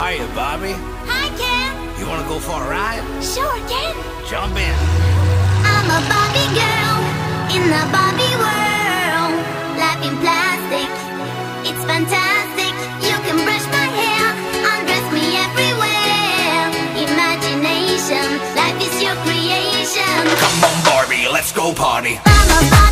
Hiya, Barbie. Hi, Ken. You wanna go for a ride? Sure, Ken. Jump in. I'm a Barbie girl in the Barbie world. Life in plastic, it's fantastic. You can brush my hair, undress me everywhere. Imagination, life is your creation. Come on, Barbie, let's go party. I'm a Barbie.